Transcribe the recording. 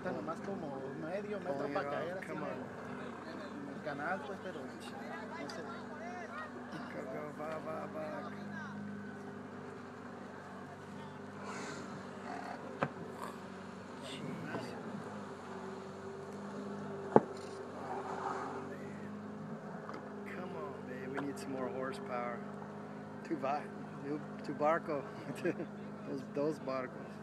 falta nomás como medio metro para caer así en el canal, pues, pero no sé. Go, back. Jeez. Come on, babe. We need some more horsepower. Tu barco. those barcos.